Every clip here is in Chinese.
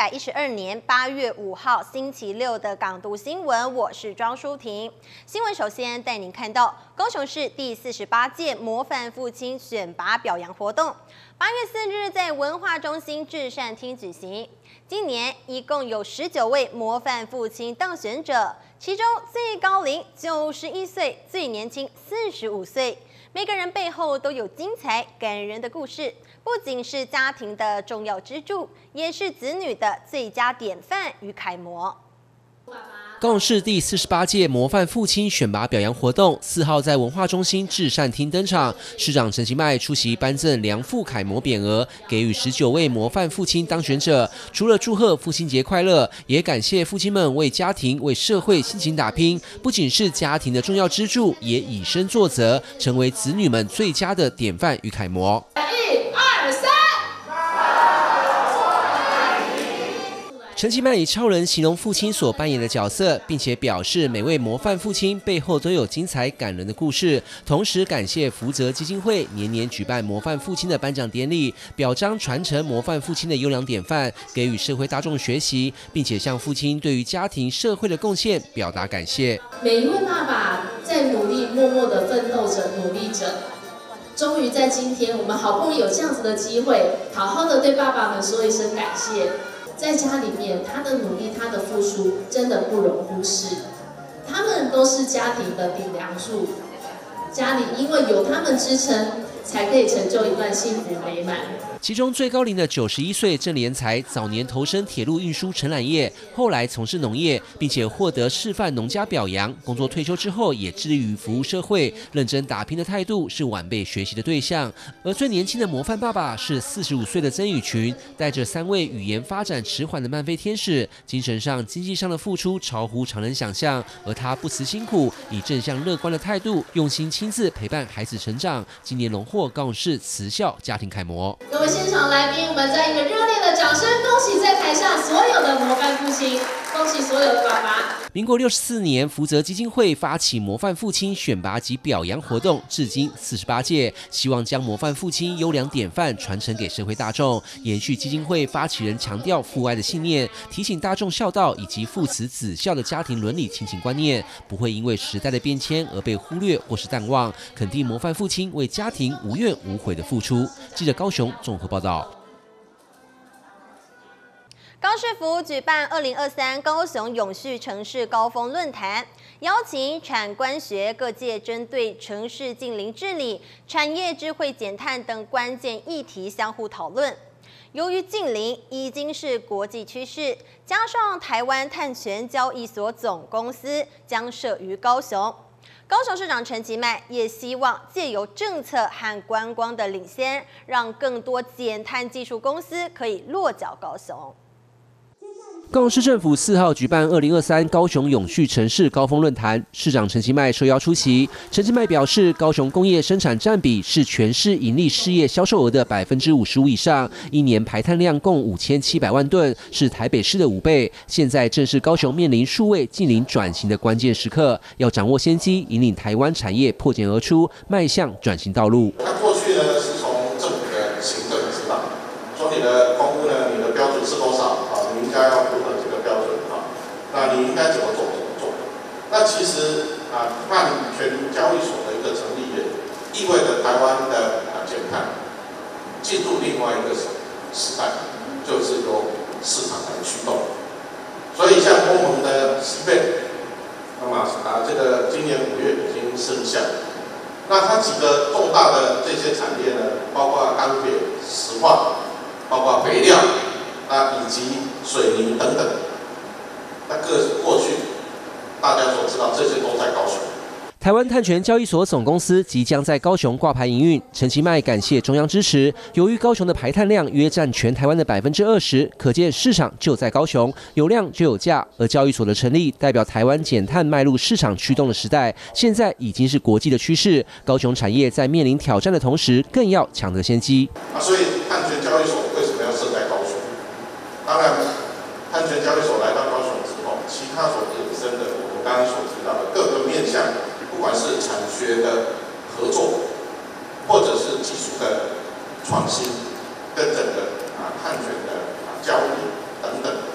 112年8月5号星期六的港都新闻，我是庄淑婷。新闻首先带您看到高雄市第48届模范父亲选拔表扬活动，8月4日在文化中心至善厅举行。今年一共有19位模范父亲当选者，其中最高龄91岁，最年轻45岁。每个人背后都有精彩感人的故事，不仅是家庭的重要支柱，也是子女的最佳典范与楷模。 高雄市第48届模范父亲选拔表扬活动4号在文化中心至善厅登场，市长陈其迈出席颁赠良父楷模匾额，给予19位模范父亲当选者。除了祝贺父亲节快乐，也感谢父亲们为家庭、为社会辛勤打拼，不仅是家庭的重要支柱，也以身作则，成为子女们最佳的典范与楷模。陈其迈以超人形容父亲所扮演的角色，并且表示每位模范父亲背后都有精彩感人的故事。同时感谢福泽基金会年年举办模范父亲的颁奖典礼，表彰传承模范父亲的优良典范，给予社会大众学习，并且向父亲对于家庭社会的贡献表达感谢。 每一位爸爸在努力，默默的奋斗着，努力着。终于在今天，我们好不容易有这样子的机会，好好的对爸爸们说一声感谢。在家里面，他的努力，他的付出，真的不容忽视。他们都是家庭的顶梁柱，家里因为有他们支撑，才可以成就一段幸福美满。 其中最高龄的91岁郑连才，早年投身铁路运输承揽业，后来从事农业，并且获得示范农家表扬。工作退休之后，也致力于服务社会，认真打拼的态度是晚辈学习的对象。而最年轻的模范爸爸是45岁的曾宇群，带着3位语言发展迟缓的慢飞天使，精神上、经济上的付出超乎常人想象。而他不辞辛苦，以正向乐观的态度，用心亲自陪伴孩子成长。今年荣获高雄市慈孝家庭楷模。 各位现场来宾，我们在一个热烈的掌声，恭喜在台下所有的模范父亲，恭喜所有的爸爸。 民国64年，福泽基金会发起模范父亲选拔及表扬活动，至今48届，希望将模范父亲优良典范传承给社会大众，延续基金会发起人强调父爱的信念，提醒大众孝道以及父慈子孝的家庭伦理亲情观念，不会因为时代的变迁而被忽略或是淡忘，肯定模范父亲为家庭无怨无悔的付出。记者高雄综合报道。 高市府举办2023高雄永续城市高峰论坛，邀请产官学各界针对城市近邻治理、产业智慧减碳等关键议题相互讨论。由于近邻已经是国际趋势，加上台湾碳权交易所总公司将设于高雄，高雄市长陈其迈也希望借由政策和观光的领先，让更多减碳技术公司可以落脚高雄。 高雄市政府4号举办2023高雄永续城市高峰论坛，市长陈其迈受邀出席。陈其迈表示，高雄工业生产占比是全市盈利事业销售额的55%以上，一年排碳量共5700万吨，是台北市的5倍。现在正是高雄面临数位近邻转型的关键时刻，要掌握先机，引领台湾产业破茧而出，迈向转型道路。 那过去呢，是从政府的行政指导，说你的空污呢，你的标准是多少？你应该要符合这个标准那你应该怎么做？那其实碳权交易所的一个成立，也意味着台湾的减碳进入另外一个时代，就是由市场来驱动。所以像欧盟的10倍，那么这个今年5月已经生效。那它几个重大的这些产业呢，包括钢铁、石化，包括肥料，以及水泥等等。那过去大家所知道，这些都在高雄。 台湾碳权交易所总公司即将在高雄挂牌营运，陈其迈感谢中央支持。由于高雄的排碳量约占全台湾的20%，可见市场就在高雄，有量就有价。而交易所的成立，代表台湾减碳迈入市场驱动的时代，现在已经是国际的趋势。高雄产业在面临挑战的同时，更要抢得先机。 所以碳权交易所为什么要设在高雄？当然，碳权交易所来到高雄之后，其他所衍生的我们刚刚所提到的各个面向。不管是产学的合作，或者是技术的创新，跟整个碳权的教育等等。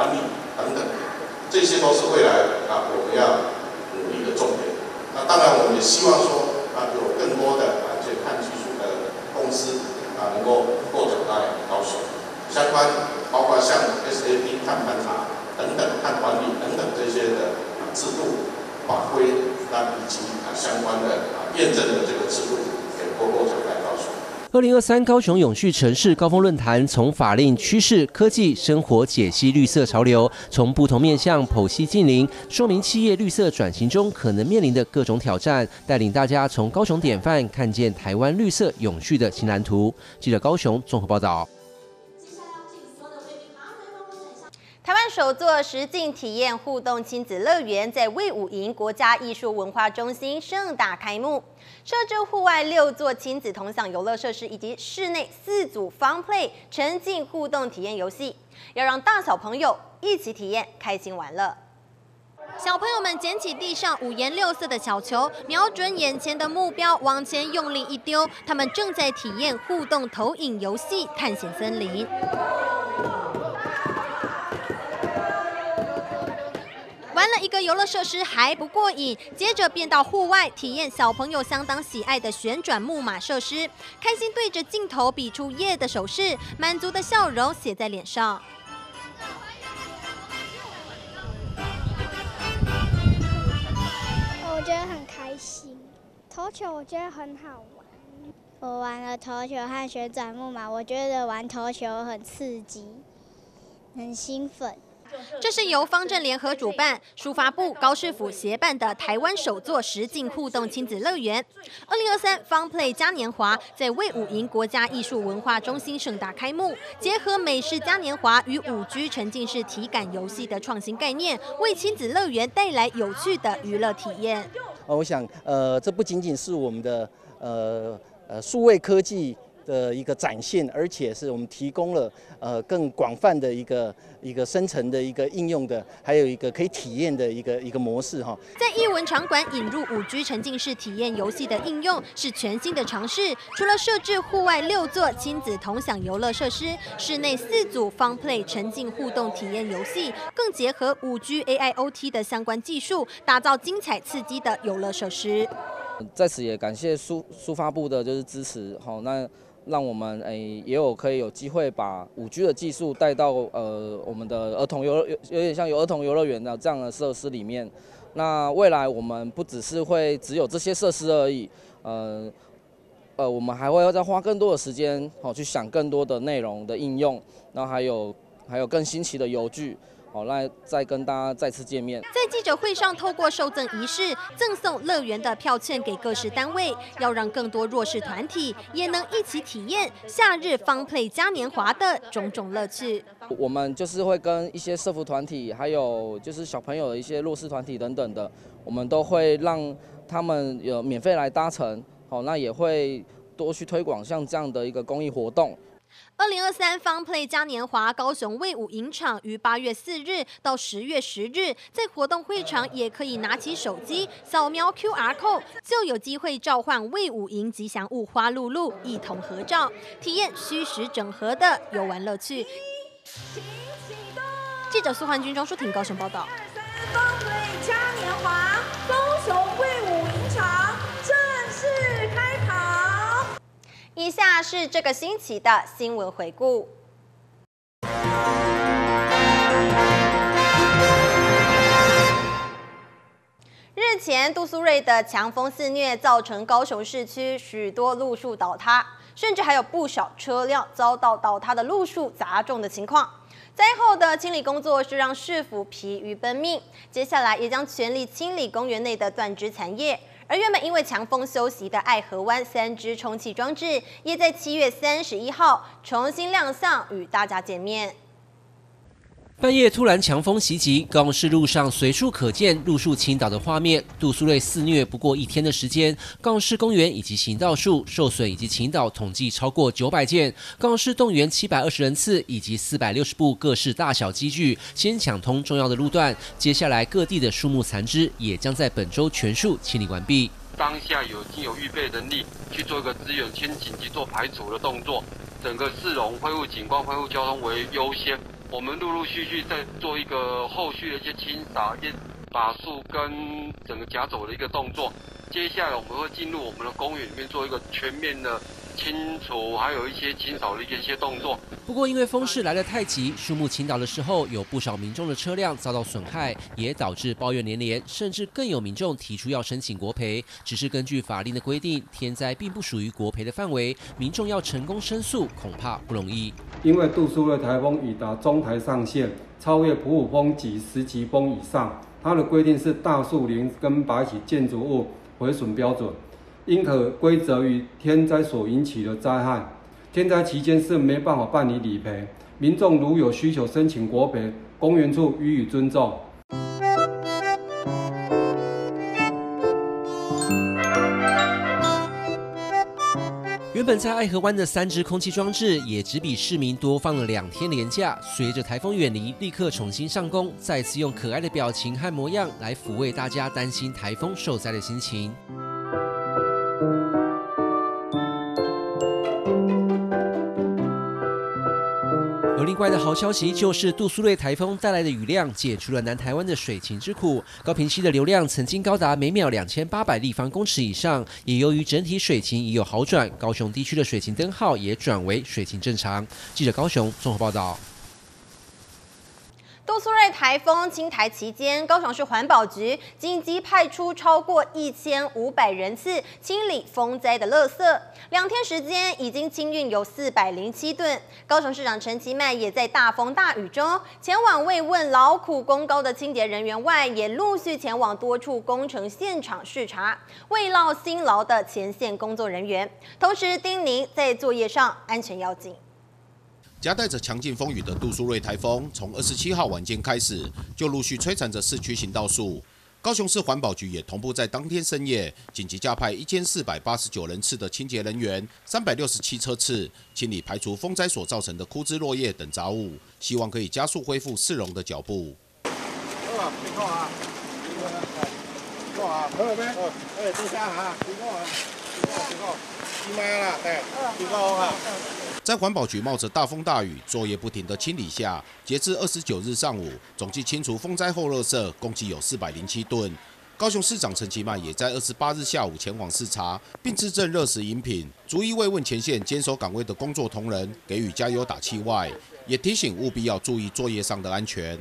管理等等，这些都是未来我们要努力的重点。那当然，我们也希望说有更多的这些碳技术的公司能够落脚在高雄，相关包括像 SAP 碳盘查等等、碳管理等等这些的制度法规，以及相关的验证的这个制度，也能够落脚在高雄。 2023高雄永续城市高峰论坛，从法令、趋势、科技、生活解析绿色潮流，从不同面向剖析近邻，说明企业绿色转型中可能面临的各种挑战，带领大家从高雄典范看见台湾绿色永续的新蓝图。记者高雄综合报道。 台湾首座实境体验互动亲子乐园在卫武营国家艺术文化中心盛大开幕，设置户外6座亲子同享游乐设施以及室内4组 Fun Play 沉浸互动体验游戏，要让大小朋友一起体验开心玩乐。小朋友们捡起地上5颜6色的小球，瞄准眼前的目标，往前用力一丢。他们正在体验互动投影游戏《探险森林》。玩了一个游乐设施还不过瘾，接着便到户外体验小朋友相当喜爱的旋转木马设施，开心对着镜头比出耶的手势，满足的笑容写在脸上。 我觉得很开心，投球我觉得很好玩。我玩了投球和旋转木马，我觉得玩投球很刺激，很兴奋。 这是由方正联合主办、书发部、高市府协办的台湾首座实境互动亲子乐园。2023 Fun Play 嘉年华在卫武营国家艺术文化中心盛大开幕，结合美式嘉年华与5G 沉浸式体感游戏的创新概念，为亲子乐园带来有趣的娱乐体验。 我想，这不仅仅是我们的数位科技的一个展现，而且是我们提供了更广泛的一个深层的一个应用的，还有一个可以体验的一个模式哈。 在艺文场馆引入5G 沉浸式体验游戏的应用是全新的尝试，除了设置户外6座亲子同享游乐设施，室内4组 Fun Play 沉浸互动体验游戏，更结合5G AIoT 的相关技术，打造精彩刺激的游乐设施。 在此也感谢书发部的就是支持，好那。让我们也可以有机会把5G 的技术带到我们的儿童有点像有儿童游乐园的这样的设施里面。那未来我们不只是会只有这些设施而已，我们还会再花更多的时间去想更多的内容的应用，然后还有更新奇的游具。好，那再跟大家再次见面。 在记者会上，透过受赠仪式赠送乐园的票券给各式单位，要让更多弱势团体也能一起体验夏日 Fun Play 嘉年华的种种乐趣。 我们就是会跟一些社福团体，还有就是小朋友的一些弱势团体等等的，我们都会让他们有免费来搭乘。好，那也会多去推广像这样的一个公益活动。 2023 Fun Play 嘉年华高雄卫武营场于8月4日到10月10日，在活动会场也可以拿起手机扫描 QR code， 就有机会召唤卫武营吉祥物花露露一同合照，体验虚实整合的游玩乐趣。记者苏焕君、庄淑婷高雄报道。 Fun Play 嘉年华高雄卫武营场正式开跑。 以下是这个星期的新闻回顾。日前，杜苏芮的强风肆虐，造成高雄市区许多路树倒塌，甚至还有不少车辆遭到倒塌的路树砸中的情况。灾后的清理工作是让市府疲于奔命，接下来也将全力清理公园内的断枝残叶。而原本因为强风休息的爱河湾3支充气装置，也在7月31号重新亮相，与大家见面。 半夜突然强风袭击，高雄市路上随处可见路树倾倒的画面。杜苏芮肆虐不过1天的时间，高雄市公园以及行道树受损以及倾倒统计超过900件。高雄市动员720人次以及460部各式大小机具，先抢通重要的路段。接下来各地的树木残枝也将在本周全数清理完毕。 当下已经有预备能力去做一个资源先紧急做排除的动作，整个市容恢复景观、恢复交通为优先。 我们陆陆续续在做一个后续的一些清扫、一些把树跟整个夹走的一个动作。接下来我们会进入我们的公园里面做一个全面的清除，还有一些清扫的一些动作。 不过因为风势来得太急，树木倾倒的时候，有不少民众的车辆遭到损害，也导致抱怨连连，甚至更有民众提出要申请国赔。只是根据法令的规定，天灾并不属于国赔的范围，民众要成功申诉恐怕不容易。 因为杜苏芮台风已达中台上限，超越普普风及10级风以上，它的规定是大树林跟白起建筑物毁损标准，应可归责于天灾所引起的灾害。天灾期间是没办法办理理赔，民众如有需求申请国赔，公园处予以尊重。 原本在爱河湾的3只空气装置，也只比市民多放了2天连假。随着台风远离，立刻重新上工，再次用可爱的表情和模样来抚慰大家担心台风受灾的心情。而另外的好消息就是杜苏芮台风带来的雨量解除了南台湾的水情之苦。高屏溪的流量曾经高达每秒2800立方公尺以上，也由于整体水情已有好转，高雄地区的水情灯号也转为水情正常。记者高雄综合报道。 杜苏芮台风侵台期间，高雄市环保局紧急派出超过1500人次清理风灾的垃圾，2天时间已经清运有407吨。高雄市长陈其迈也在大风大雨中前往慰问劳苦功高的清洁人员外，也陆续前往多处工程现场视察，慰劳辛劳的前线工作人员，同时叮咛在作业上安全要紧。 夹带着强劲风雨的杜苏芮台风，从27号晚间开始就陆续摧残着市区行道树。高雄市环保局也同步在当天深夜紧急加派1489人次的清洁人员，367车次清理排除风灾所造成的枯枝落叶等杂物，希望可以加速恢复市容的脚步。在环保局冒着大风大雨、作业不停的清理下，截至29日上午，总计清除风灾后垃圾共计有407吨。高雄市长陈其迈也在28日下午前往视察，并致赠热食饮品，逐一慰问前线坚守岗位的工作同仁，给予加油打气外，也提醒务必要注意作业上的安全。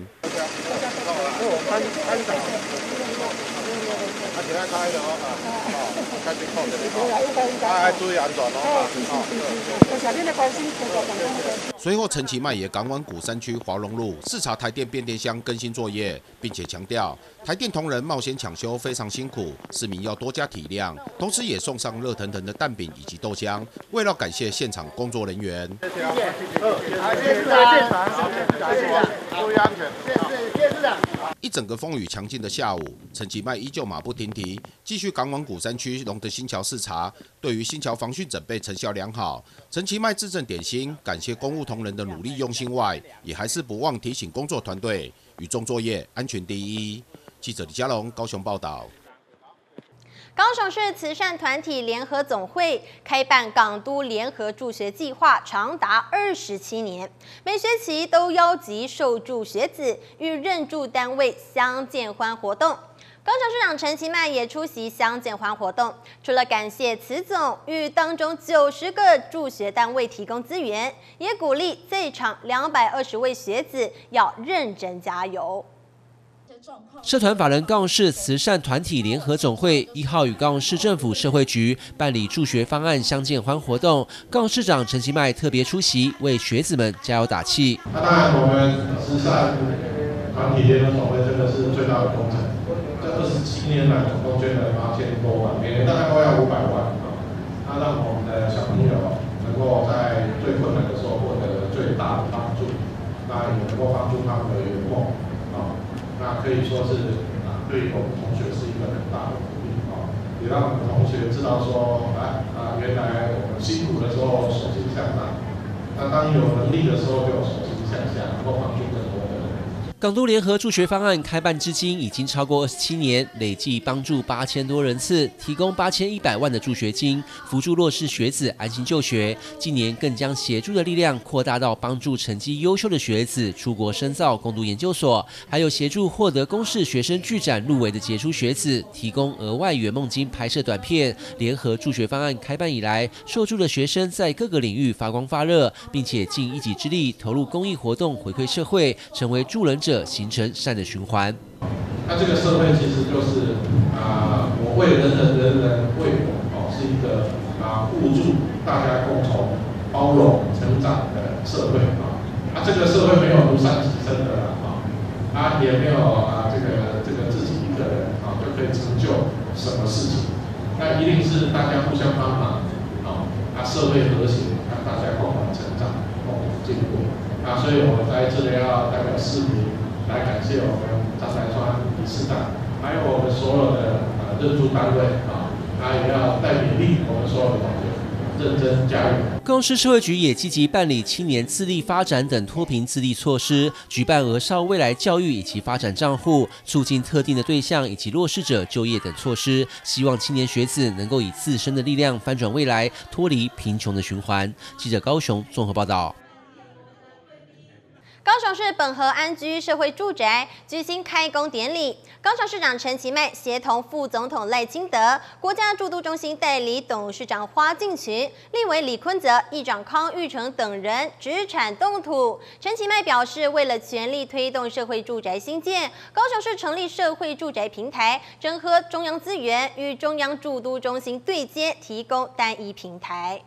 随后，陈其迈也赶往鼓山区华荣路视察台电变电箱更新作业，并且强调台电同仁冒险抢修非常辛苦，市民要多加体谅。同时，也送上热腾腾的蛋饼以及豆浆，为了感谢现场工作人员。谢谢市长，注意安全。谢谢市长。一整个风雨强劲的下午，陈其迈依旧马不停蹄，继续赶往鼓山区龙德新桥视察。对于新桥防汛准备成效良好，陈其迈致赠点心，感谢公务同仁的努力用心外，也还是不忘提醒工作团队雨中作业安全第一。记者李嘉龙高雄报道。 高雄市慈善团体联合总会开办港都联合助学计划长达27年，每学期都邀集受助学子与认助单位相见欢活动。高雄市长陈其迈也出席相见欢活动，除了感谢慈总与当中90个助学单位提供资源，也鼓励在场220位学子要认真加油。 社团法人高雄市慈善团体联合总会1号与高雄市政府社会局办理助学方案相见欢活动，高雄市长陈其迈特别出席，为学子们加油打气。 当然，我们慈善团体联合总会真的是最大的工程，这27年来总共捐了8000多万，每年大概都要500万那让我们的小朋友能够在最困难的时候获得最大的帮助，那也能够帮助他们的圆梦那可以说是对我们同学是一个很大的鼓励也让我们同学知道说，原来我们辛苦的时候手心向上，那当有能力的时候就手心向下，能够帮助更多的人。 港都联合助学方案开办至今已经超过27年，累计帮助8000多人次，提供8100万的助学金，扶助弱势学子安心就学。近年更将协助的力量扩大到帮助成绩优秀的学子出国深造、攻读研究所，还有协助获得公视学生剧展入围的杰出学子，提供额外圆梦金拍摄短片。联合助学方案开办以来，受助的学生在各个领域发光发热，并且尽一己之力投入公益活动，回馈社会，成为助人者，形成善的循环。 那这个社会其实就是我为人人，人人为我，是一个互助、大家共同包容成长的社会这个社会没有独善其身的也没有这个自己一个人就可以成就什么事情，那一定是大家互相帮忙社会和谐，让大家共同成长、共同进步所以我在这里要代表市民来感谢我们张台川理事长，还有我们所有的认助单位也要带勉励我们所有的同学认真加油。 高雄市社会局也积极办理青年自立发展等脱贫自立措施，举办儿少未来教育以及发展账户，促进特定的对象以及弱势者就业等措施，希望青年学子能够以自身的力量翻转未来，脱离贫穷的循环。记者高雄综合报道。 高雄市本和安居社会住宅举行开工典礼，高雄市长陈其迈协同副总统赖清德、国家住都中心代理董事长花敬群、立委李坤泽、议长康裕成等人直产动土。陈其迈表示，为了全力推动社会住宅兴建，高雄市成立社会住宅平台，整合中央资源，与中央住都中心对接，提供单一平台。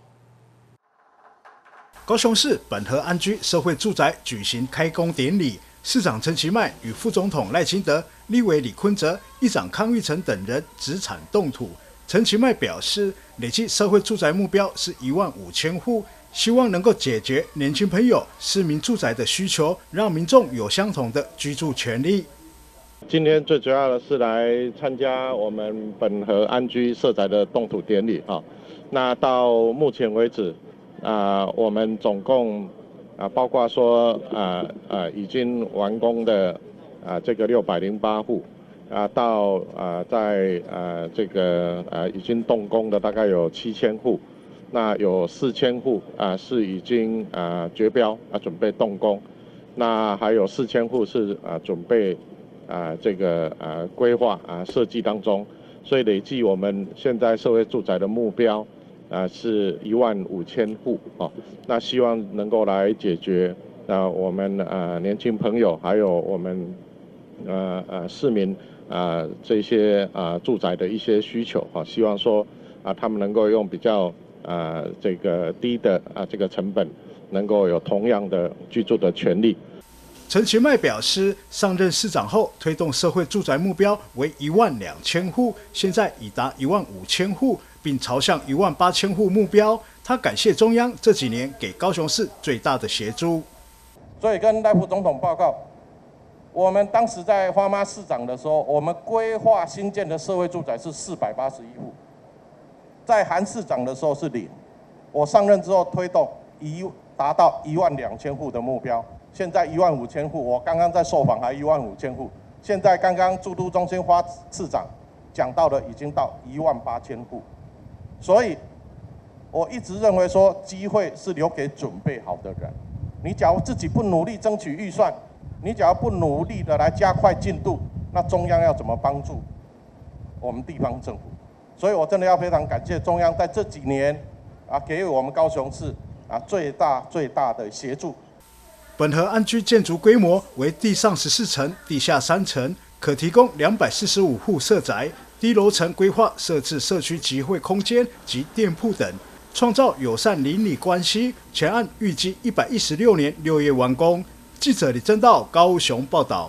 高雄市本和安居社会住宅举行开工典礼，市长陈其迈与副总统赖清德、立委李坤泽、议长康裕成等人直产动土。陈其迈表示，累计社会住宅目标是15000户，希望能够解决年轻朋友市民住宅的需求，让民众有相同的居住权利。 今天最主要的是来参加我们本和安居社宅的动土典礼那到目前为止。我们总共包括说已经完工的这个608户到在这个已经动工的大概有7000户，那有4000户是已经决标准备动工，那还有4000户是准备这个规划设计当中，所以累计我们现在社会住宅的目标。是15000户那希望能够来解决我们年轻朋友还有我们市民这些住宅的一些需求希望说他们能够用比较这个低的这个成本，能够有同样的居住的权利。 陈其迈表示，上任市长后推动社会住宅目标为12000户，现在已达15000户。并朝向18000户目标。他感谢中央这几年给高雄市最大的协助。 所以跟赖副总统报告，我们当时在花妈市长的时候，我们规划新建的社会住宅是481户，在韩市长的时候是0。我上任之后推动达到12000户的目标，现在15000户。我刚刚在受访还15000户，现在刚刚住都中心花市长讲到的已经到18000户。所以，我一直认为说，机会是留给准备好的人。你假如自己不努力争取预算，你假如不努力的来加快进度，那中央要怎么帮助我们地方政府？所以我真的要非常感谢中央在这几年给予我们高雄市最大的协助。 本和安居建筑规模为地上14层、地下3层，可提供245户社宅。低楼层规划设置社区集会空间及店铺等，创造友善邻里关系。全案预计116年6月完工。记者李正道高雄报道。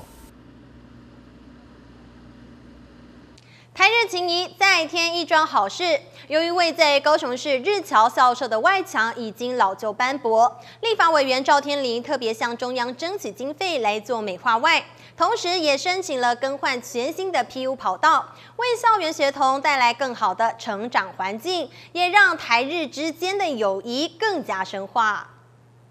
台日情谊再添一桩好事。由于位在高雄市日侨校舍的外墙已经老旧斑驳，立法委员赵天麟特别向中央争取经费来做美化外，同时也申请了更换全新的 PU 跑道，为校园学童带来更好的成长环境，也让台日之间的友谊更加深化。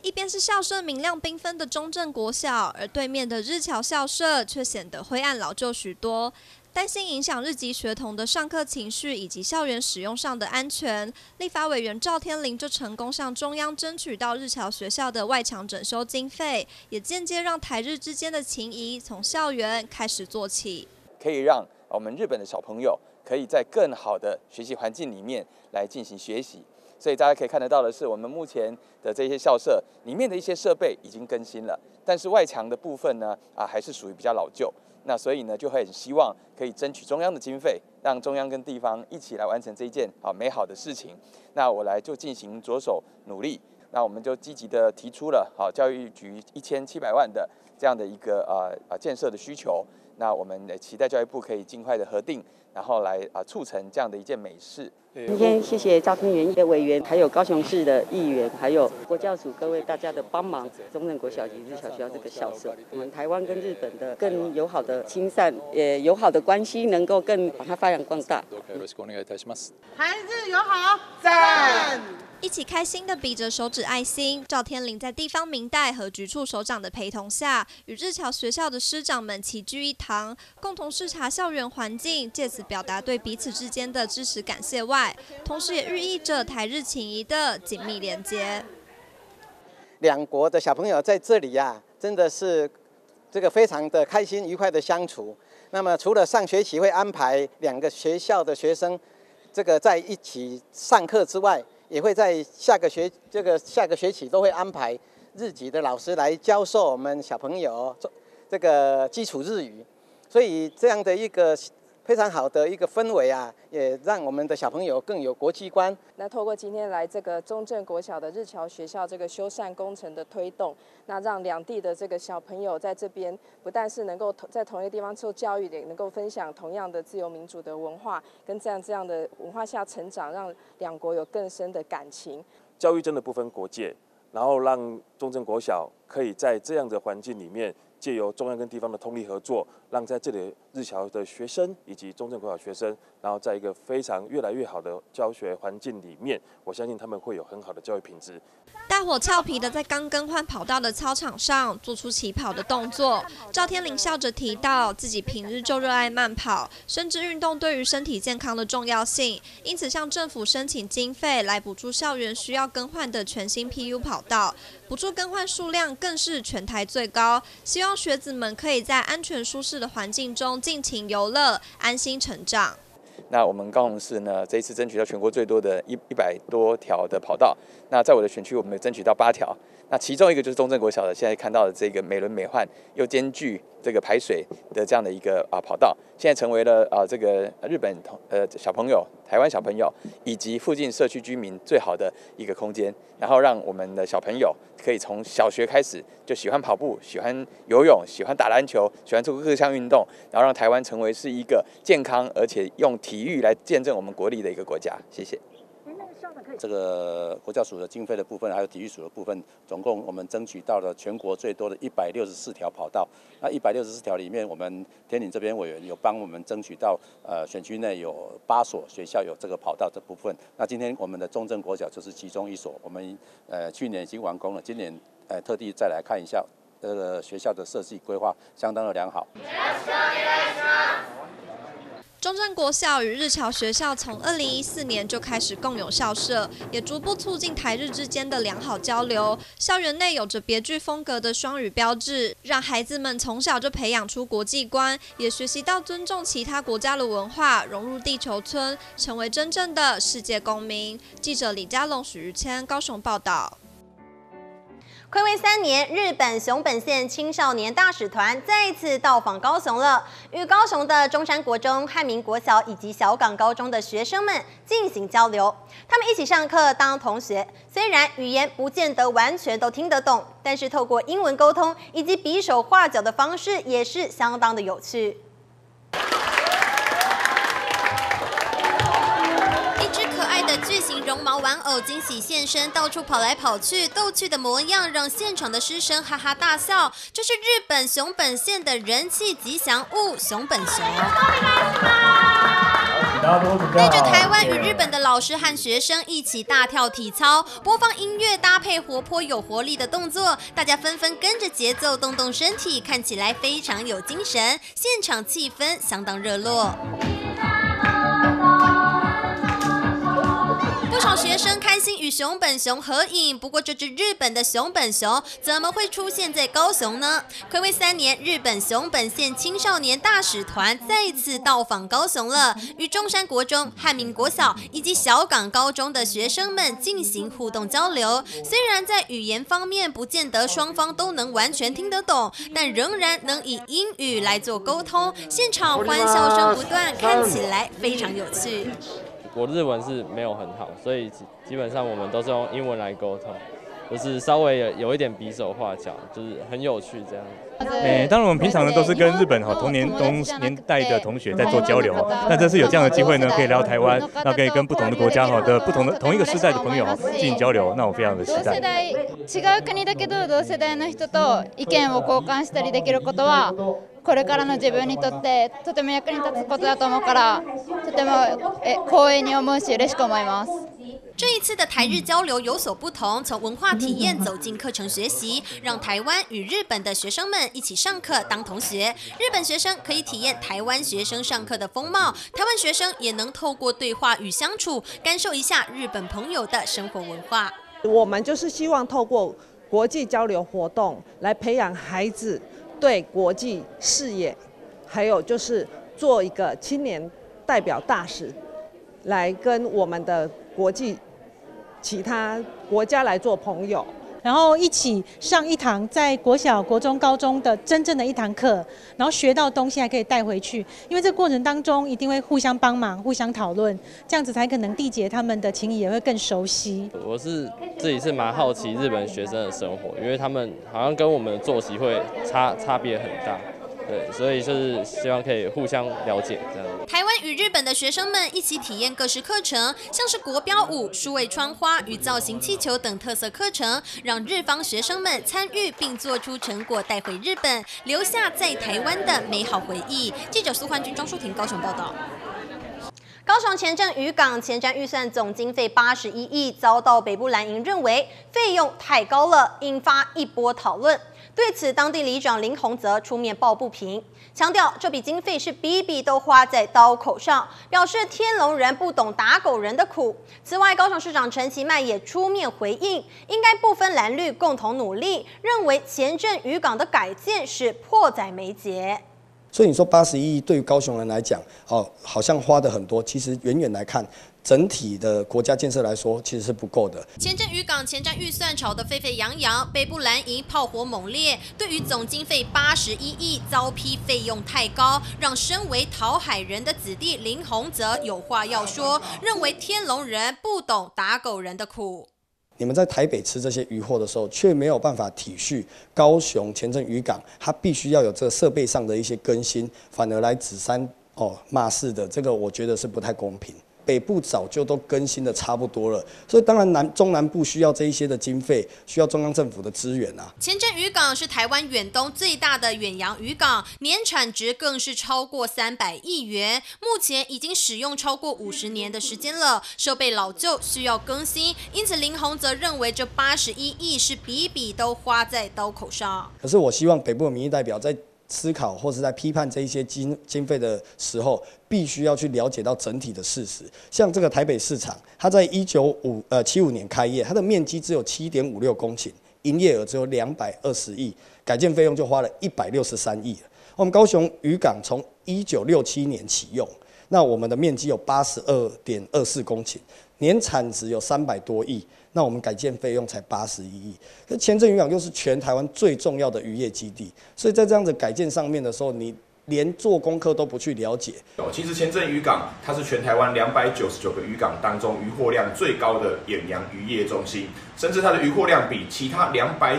一边是校舍明亮缤纷的中正国小，而对面的日侨校舍却显得灰暗老旧许多。担心影响日籍学童的上课情绪以及校园使用上的安全，立法委员赵天麟就成功向中央争取到日侨学校的外墙整修经费，也间接让台日之间的情谊从校园开始做起， 可以让我们日本的小朋友可以在更好的学习环境里面来进行学习。所以大家可以看得到的是，我们目前的这些校舍里面的一些设备已经更新了，但是外墙的部分呢，还是属于比较老旧。那所以呢，就会很希望可以争取中央的经费，让中央跟地方一起来完成这一件美好的事情。那我来就进行着手努力。那我们就积极的提出了教育局1700万的这样的一个建设的需求。那我们期待教育部可以尽快的核定，然后来促成这样的一件美事。 今天谢谢赵天麟的委员，还有高雄市的议员，还有国教署各位大家的帮忙，中正国小及日侨学校这个校舍，我们台湾跟日本的更友好的亲善，友好的关系能够更把它发扬光大。 台日友好，赞！ 一起开心的比着手指爱心。赵天麟在地方民代和局处首长的陪同下，与日侨学校的师长们齐聚一堂，共同视察校园环境，借此表达对彼此之间的支持感谢外，同时也寓意着台日情谊的紧密连接。 两国的小朋友在这里真的是这个非常的开心愉快的相处。那么除了上学期会安排两个学校的学生这个在一起上课之外，也会在下个学期都会安排日籍的老师来教授我们小朋友这个基础日语，所以这样的一个非常好的一个氛围也让我们的小朋友更有国际观。 那透过今天来这个中正国小的日侨学校这个修缮工程的推动，那让两地的这个小朋友在这边不但是能够在同一个地方受教育，也能够分享同样的自由民主的文化，跟这样的文化下成长，让两国有更深的感情。 教育真的不分国界，然后让中正国小可以在这样的环境里面，借由中央跟地方的通力合作，让在这里日侨的学生以及中正国小学生，然后在一个非常越来越好的教学环境里面，我相信他们会有很好的教育品质。 大伙俏皮的在刚更换跑道的操场上做出起跑的动作。赵天麟笑着提到，自己平日就热爱慢跑，深知运动对于身体健康的重要性，因此向政府申请经费来补助校园需要更换的全新 PU 跑道，补助更换数量更是全台最高，希望学子们可以在安全舒适的环境中尽情游乐，安心成长。 那我们高雄市呢，这一次争取到全国最多的100多条的跑道。那在我的选区，我们争取到8条。那其中一个就是中正国小的，现在看到的这个美轮美奂又兼具这个排水的这样的一个跑道，现在成为了这个日本小朋友、台湾小朋友以及附近社区居民最好的一个空间。然后让我们的小朋友可以从小学开始就喜欢跑步、喜欢游泳、喜欢打篮球、喜欢做各项运动，然后让台湾成为是一个健康而且用体育来见证我们国力的一个国家。谢谢。 这个国教署的经费的部分，还有体育署的部分，总共我们争取到了全国最多的164条跑道。那164条里面，我们天麟这边委员有帮我们争取到，选区内有8所学校有这个跑道的部分。那今天我们的中正国小就是其中一所，我们去年已经完工了，今年特地再来看一下这个学校的设计规划，相当的良好。 中正国小与日侨学校从2014年就开始共有校舍，也逐步促进台日之间的良好交流。校园内有着别具风格的双语标志，让孩子们从小就培养出国际观，也学习到尊重其他国家的文化，融入地球村，成为真正的世界公民。记者李嘉龙、许玉谦高雄报道。 睽违3年，日本熊本县青少年大使团再次到访高雄了，与高雄的中山国中、汉民国小以及小港高中的学生们进行交流。他们一起上课当同学，虽然语言不见得完全都听得懂，但是透过英文沟通以及比手画脚的方式，也是相当的有趣。 巨型绒毛玩偶惊喜现身，到处跑来跑去，逗趣的模样让现场的师生哈哈大笑。这是日本熊本县的人气吉祥物熊本熊。 带着台湾与日本的老师和学生一起大跳体操，播放音乐搭配活泼有活力的动作，大家纷纷跟着节奏动动身体，看起来非常有精神，现场气氛相当热络。不少学生开心与熊本熊合影，不过这只日本的熊本熊怎么会出现在高雄呢？睽违3年，日本熊本县青少年大使团再次到访高雄了，与中山国中、汉民国小以及小港高中的学生们进行互动交流。虽然在语言方面不见得双方都能完全听得懂，但仍然能以英语来做沟通，现场欢笑声不断，看起来非常有趣。 我日文是没有很好，所以基本上我们都是用英文来沟通，就是稍微有一点比手画脚，就是很有趣这样。 当然我们平常呢都是跟日本同年代的同学在做交流，那这次有这样的機會呢，可以來到台灣，那可以跟不同的國家的同一個世代的朋友進行交流，那我非常的期待。 違う国だけど同世代の人と意見を交換したりできることはこれからの自分にとってとても役に立つことだと思うから、とても光栄に思うし嬉しく思います。 这一次的台日交流有所不同，从文化体验走进课程学习，让台湾与日本的学生们一起上课当同学。日本学生可以体验台湾学生上课的风貌，台湾学生也能透过对话与相处，感受一下日本朋友的生活文化。 我们就是希望透过国际交流活动来培养孩子对国际视野，还有就是做一个青年代表大使，来跟我们的国际其他国家来做朋友， 然后一起上一堂在国小、国中、高中的真正的一堂课，然后学到东西还可以带回去，因为这个过程当中一定会互相帮忙、互相讨论，这样子才可能缔结他们的情谊，也会更熟悉。 我自己是蛮好奇日本学生的生活，因为他们好像跟我们的作息会差别很大。对，所以就是希望可以互相了解这样。 台湾与日本的学生们一起体验各式课程，像是国标舞、数位穿花与造型气球等特色课程，让日方学生们参与并做出成果带回日本，留下在台湾的美好回忆。记者苏焕君、庄淑婷高雄报道。高雄前镇渔港前瞻预算总经费81亿，遭到北部蓝营认为费用太高了，引发一波讨论。对此，当地里长林鸿泽出面抱不平，强调这笔经费是笔笔都花在刀口上，表示天龙人不懂打狗人的苦。此外，高雄市长陈其迈也出面回应，应该不分蓝绿共同努力，认为前镇渔港的改建是迫在眉睫。 所以你说81亿对于高雄人来讲，好像花的很多，其实远远来看，整体的国家建设来说，其实是不够的。 前镇渔港前瞻预算炒得沸沸扬扬，北部蓝营炮火猛烈，对于总经费81亿遭批费用太高，让身为讨海人的子弟林鸿泽有话要说，认为天龙人不懂打狗人的苦。 你们在台北吃这些渔货的时候，却没有办法体恤高雄前镇渔港，它必须要有这个设备上的一些更新，反而来指山骂事的，这个我觉得是不太公平。北部早就都更新的差不多了，所以当然中南部需要这一些的经费，需要中央政府的资源啊。 前镇渔港是台湾远东最大的远洋渔港，年产值更是超过300亿元，目前已经使用超过50年的时间了，设备老旧需要更新，因此林鸿则认为这81亿是笔笔都花在刀口上。 可是我希望北部的民意代表在思考或是在批判这一些经费的时候，必须要去了解到整体的事实。像这个台北市场，它在75年开业，它的面积只有7.56公顷，营业额只有220亿，改建费用就花了163亿。我们高雄渔港从1967年启用，那我们的面积有82.24公顷，年产值有300多亿。那我们改建费用才81亿，可前镇渔港又是全台湾最重要的渔业基地，所以在这样的改建上面的时候，你连做功课都不去了解。 其实前镇渔港它是全台湾299个渔港当中渔获量最高的远洋渔业中心，甚至它的渔获量比其他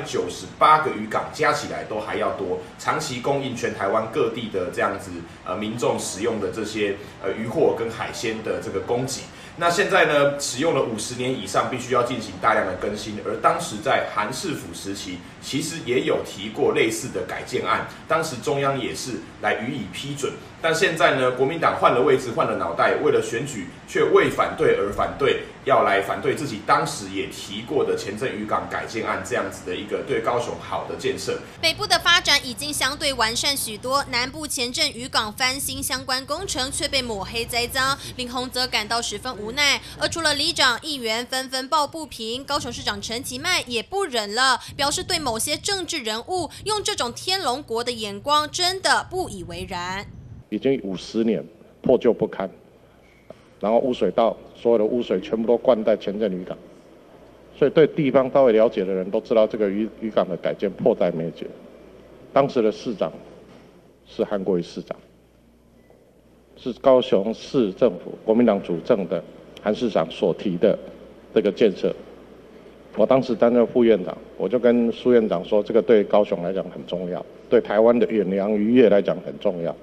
298个渔港加起来都还要多，长期供应全台湾各地的这样子民众使用的这些渔获跟海鲜的这个供给。那现在呢，使用了50年以上，必须要进行大量的更新。而当时在韩市府时期，其实也有提过类似的改建案，当时中央也是来予以批准。 但现在呢，国民党换了位置，换了脑袋，为了选举却为反对而反对，要来反对自己当时也提过的前镇渔港改建案这样子的一个对高雄好的建设。 北部的发展已经相对完善许多，南部前镇渔港翻新相关工程却被抹黑栽赃，林鸿则感到十分无奈。而除了里长、议员纷纷抱不平，高雄市长陈其迈也不忍了，表示对某些政治人物用这种天龙国的眼光真的不以为然。 已经50年，破旧不堪，然后污水道所有的污水全部都灌在前镇渔港，所以对地方稍微了解的人都知道这个渔港的改建迫在眉睫。当时的市长是韩国瑜市长，是高雄市政府国民党主政的韩市长所提的这个建设。我当时担任副院长，我就跟苏院长说，这个对高雄来讲很重要，对台湾的远洋渔业来讲很重要。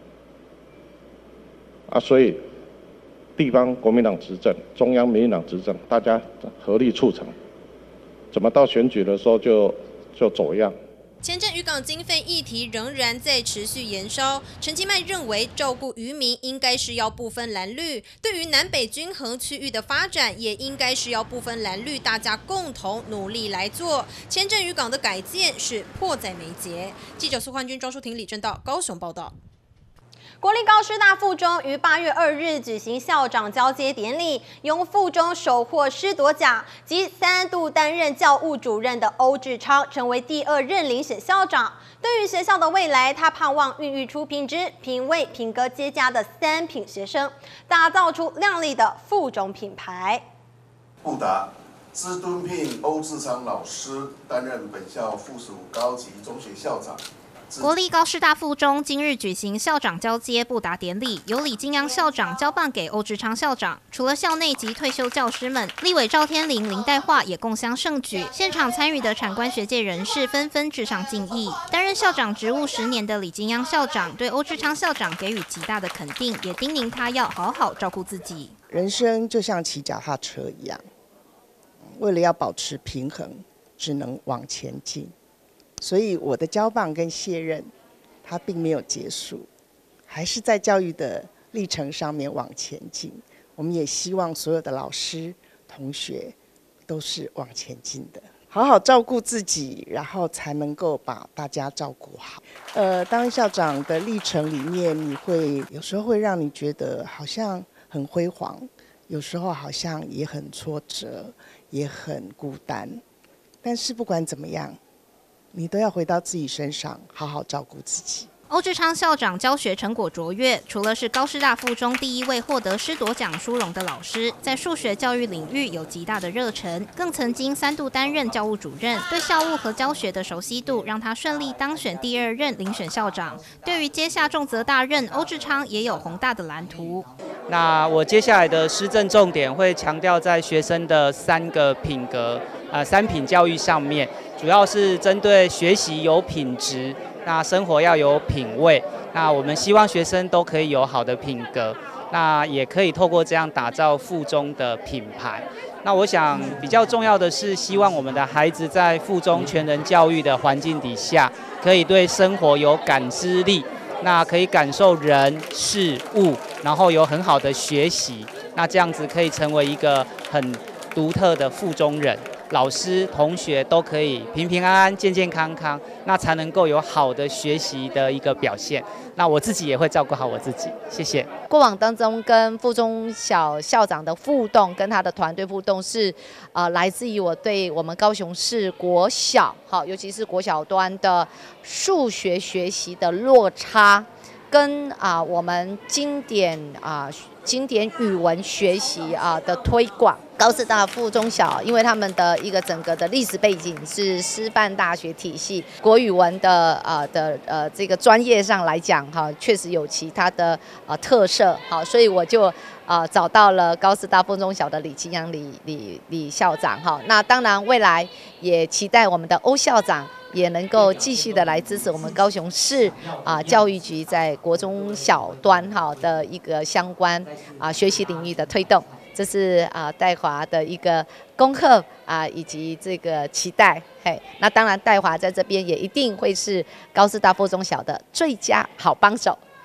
所以地方国民党执政，中央民进党执政，大家合力促成，怎么到选举的时候就走样？ 前镇渔港经费议题仍然在持续延烧。陈其迈认为，照顾渔民应该是要不分蓝绿，对于南北均衡区域的发展，也应该是要不分蓝绿，大家共同努力来做。前镇渔港的改建是迫在眉睫。记者苏焕君、庄淑婷、李正道高雄报道。 国立高师大附中于8月2日举行校长交接典礼，由附中首获师铎奖及3度担任教务主任的欧志昌成为第2任遴选校长。对于学校的未来，他盼望孕育出品质、品味、品格皆佳的3品学生，打造出亮丽的附中品牌。 布达兹敦聘欧志昌老师担任本校附属高级中学校长。 国立高师大附中今日举行校长交接布达典礼，由李金央校长交棒给欧志昌校长。除了校内及退休教师们，立委赵天麟、林岱樺也共襄盛举。现场参与的产官学界人士纷纷致上敬意。担任校长职务10年的李金央校长对欧志昌校长给予极大的肯定，也叮咛他要好好照顾自己。 人生就像骑脚踏车一样，为了要保持平衡，只能往前进。所以我的交棒跟卸任，它并没有结束，还是在教育的历程上面往前进。我们也希望所有的老师、同学都是往前进的，好好照顾自己，然后才能够把大家照顾好。当校长的历程里面，你会有时候会让你觉得好像很辉煌，有时候好像也很挫折，也很孤单。但是不管怎么样，你都要回到自己身上，好好照顾自己。 欧志昌校长教学成果卓越，除了是高师大附中第1位获得师铎奖殊荣的老师，在数学教育领域有极大的热忱，更曾经3度担任教务主任，对校务和教学的熟悉度让他顺利当选第2任遴选校长。对于接下重责大任，欧志昌也有宏大的蓝图。 那我接下来的施政重点会强调在学生的3个品格，3品教育上面，主要是针对学习有品质，那生活要有品味。那我们希望学生都可以有好的品格，那也可以透过这样打造附中的品牌。那我想比较重要的是，希望我们的孩子在附中全人教育的环境底下，可以对生活有感知力，那可以感受人事物，然后有很好的学习，那这样子可以成为一个很独特的附中人。老师、同学都可以平平安安、健健康康，那才能够有好的学习的一个表现。那我自己也会照顾好我自己，谢谢。 过往当中跟附中小校长的互动，跟他的团队互动是，来自于我对我们高雄市国小，好，尤其是国小端的数学学习的落差，跟我们经典语文学习的推广。高师大附中小，因为他们的一个整个的历史背景是师范大学体系，国语文的这个专业上来讲确实有其他的特色，好，所以我就找到了高师大附中小的李金央李校长，那当然未来也期待我们的欧校长也能够继续的来支持我们高雄市教育局在国中小端的一个相关学习领域的推动。这是岱华的一个功课以及这个期待。那当然岱华在这边也一定会是高师大附中小的最佳好帮手。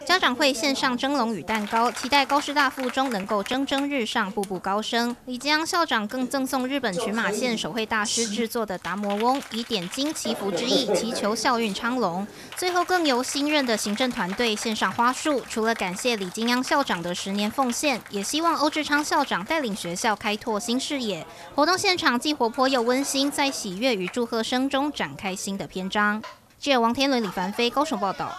家长会线上蒸笼与蛋糕，期待高师大附中能够蒸蒸日上，步步高升。李金阳校长更赠送日本群马县手绘大师制作的达摩翁，以点睛祈福之意，祈求校运昌隆。最后更由新任的行政团队献上花束，除了感谢李金阳校长的10年奉献，也希望欧志昌校长带领学校开拓新视野。活动现场既活泼又温馨，在喜悦与祝贺声中展开新的篇章。记者王天伦、李凡飞高雄报道。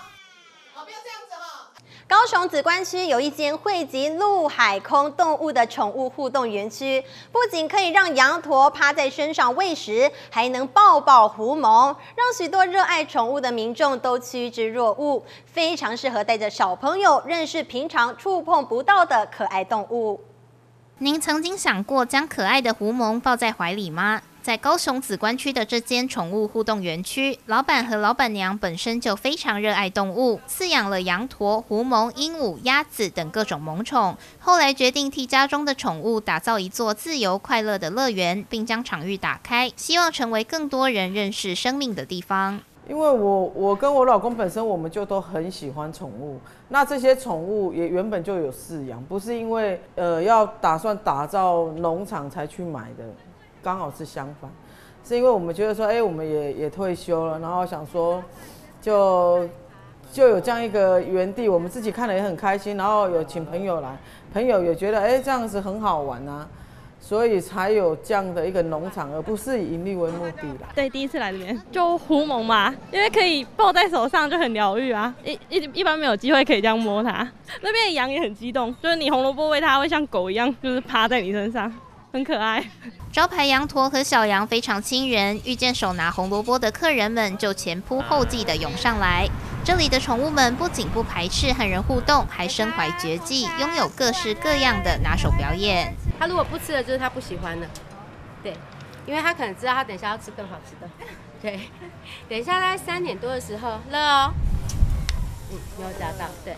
高雄梓官区有一间汇集陆海空动物的宠物互动园区，不仅可以让羊驼趴在身上喂食，还能抱抱狐獴，让许多热爱宠物的民众都趋之若鹜，非常适合带着小朋友认识平常触碰不到的可爱动物。 您曾经想过将可爱的狐獴抱在怀里吗？在高雄梓官区的这间宠物互动园区，老板和老板娘本身就非常热爱动物，饲养了羊驼、狐獴、鹦鹉、鸭子等各种萌宠。后来决定替家中的宠物打造一座自由快乐的乐园，并将场域打开，希望成为更多人认识生命的地方。 因为我跟我老公本身我们就都很喜欢宠物，那这些宠物也原本就有饲养，不是因为要打算打造农场才去买的。刚好是相反，是因为我们觉得说，我们也退休了，然后想说，就有这样一个园地，我们自己看了也很开心，然后有请朋友来，朋友也觉得，这样子很好玩啊，所以才有这样的一个农场，而不是以盈利为目的啦。 对，第一次来这边就狐獴嘛，因为可以抱在手上就很疗愈啊，一般没有机会可以这样摸它。那边的羊也很激动，就是你红萝卜喂它，会像狗一样，就是趴在你身上。很可爱， 招牌羊驼和小羊非常亲人，遇见手拿红萝卜的客人们就前仆后继地涌上来。这里的宠物们不仅不排斥和人互动，还身怀绝技，拥有各式各样的拿手表演。 他如果不吃的，就是他不喜欢的，对，因为他可能知道他等一下要吃更好吃的，对，等一下大概3点多的时候热哦，没有夹到，对。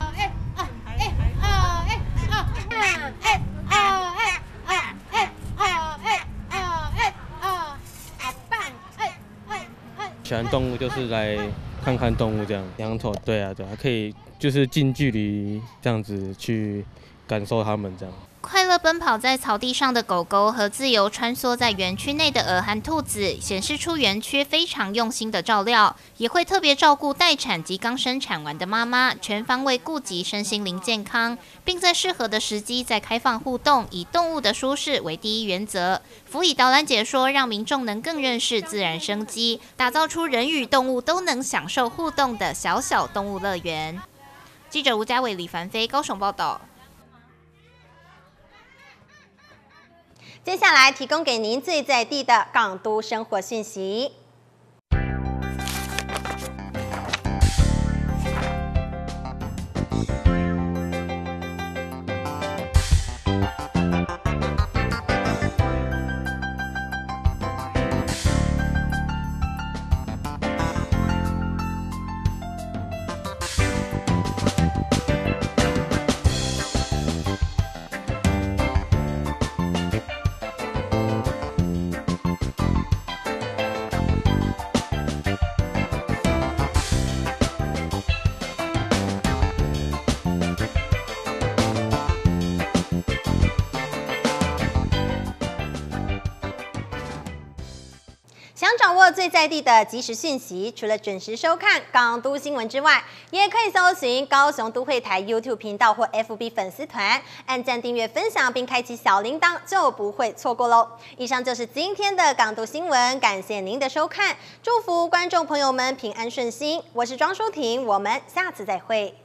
喜欢动物就是来看看动物这样，羊驼对啊，可以就是近距离这样子去感受它们这样。 快乐奔跑在草地上的狗狗和自由穿梭在园区内的鹅和兔子，显示出园区非常用心的照料，也会特别照顾待产及刚生产完的妈妈，全方位顾及身心灵健康，并在适合的时机再开放互动，以动物的舒适为第一原则，辅以导览解说，让民众能更认识自然生机，打造出人与动物都能享受互动的小小动物乐园。记者吴家伟、李凡飞高雄报道。 接下来提供给您最在地的港都生活讯息。想掌握最在地的即时讯息，除了准时收看港都新闻之外，也可以搜寻高雄都会台 YouTube 频道或 FB 粉丝团，按赞、订阅、分享，并开启小铃铛，就不会错过喽。以上就是今天的港都新闻，感谢您的收看，祝福观众朋友们平安顺心。我是庄淑婷，我们下次再会。